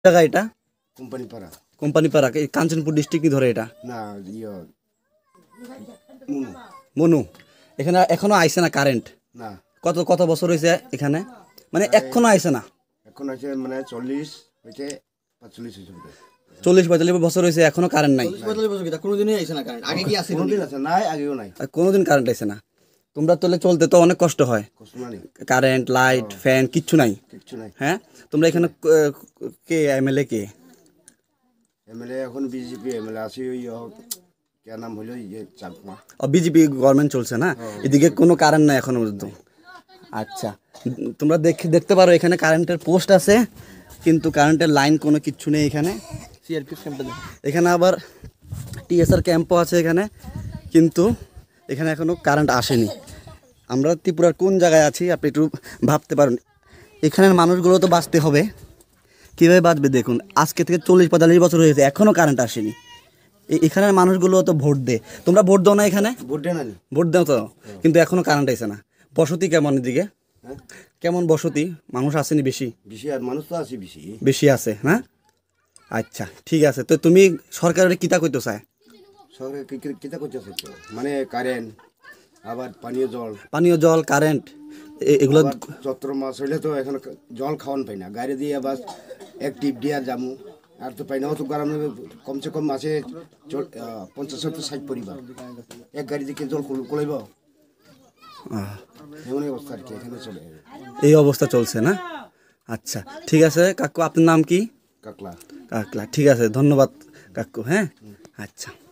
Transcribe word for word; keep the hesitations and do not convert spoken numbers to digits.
জায়গা এটা? কোম্পানিপাড়া। কোম্পানিপাড়া এই কাঞ্চনপুর ডিস্ট্রিক্ট কি ধরে এটা? না ইয়ে মনু। এখানে এখনো আইছে না কারেন্ট? না। কত কত বছর হয়েছে এখানে, মানে এখনো আইছে না? এখন আছে মানে চল্লিশ হয়েছে পাঁচচল্লিশ হয়েছে চল্লিশ পঁয়তাল্লিশ বছর হয়েছে এখনো কারেন্ট নাই? কোনোদিনই আইছে না কারেন্ট। আগে কি আছে? কোনোদিন আছে নাই, আগেও নাই। কোনোদিন কারেন্ট আইছে না? তোমরা তোলে চলতে তো অনেক কষ্ট হয়, কারেন্ট লাইট ফ্যান কিচ্ছু নাই। কিচ্ছু নাই। হ্যাঁ, তোমরা এখানে কে এমএলএ কে? এমএলএ এখন বিজেপি এমএলএ আছে, ওই কে নাম হলো ইয়ে চাকমা। ও বিজেপি গভর্নমেন্ট চলছে না, এদিকে কোনো কারেন্ট নাই এখনো পর্যন্ত। আচ্ছা, তোমরা দেখে দেখতে পারো এখানে কারেন্টের পোস্ট আছে কিন্তু কারেন্টের লাইন কোনো কিচ্ছু নেই এখানে। সিআরপি ক্যাম্পে এখানে আবার টিএসআর ক্যাম্পও আছে এখানে, কিন্তু এখানে এখনো কারেন্ট আসেনি। আমরা ত্রিপুরার কোন জায়গায় আছি আপনি একটু ভাবতে পারেন। এখানের মানুষগুলো তো বাঁচতে হবে, কীভাবে বাঁচবে দেখুন। আজকে থেকে চল্লিশ পঁয়তাল্লিশ বছর হয়েছে এখনও কারেন্ট আসেনি। এখানের মানুষগুলো তো ভোট দে, তোমরা ভোট দাও না এখানে? ভোট দেয় না, ভোট দাও তো, কিন্তু এখনও কারেন্ট আসে না। বসতি কেমন এদিকে? কেমন বসতি, মানুষ আসেনি বেশি? বেশি আর মানুষ তো আছে বেশি বেশি আছে হ্যাঁ। আচ্ছা ঠিক আছে, তো তুমি সরকারের কিতা করতে চায়? সরকার কিতা করতে মানে কারেন্ট, আবার পানীয় জল। পানীয় জল কারেন্ট এগুলো চৈত্র মাস হইলে তো এখন জল খাওয়ান পাই না, গাড়ি দিয়ে বাস এক টিপ দিয়া যামু আর তো পাই না। অত গরম কমসে কম মাসে পঞ্চাশ সত্তর ষাট পরিবার, এক গাড়ি দিকে জল কোলাইব, এমন অবস্থা আর কি এখানে চলে। এই অবস্থা চলছে না? আচ্ছা ঠিক আছে কাকু, আপনার নাম কি? কাকলা। কাকলা, ঠিক আছে, ধন্যবাদ কাকু। হ্যাঁ আচ্ছা।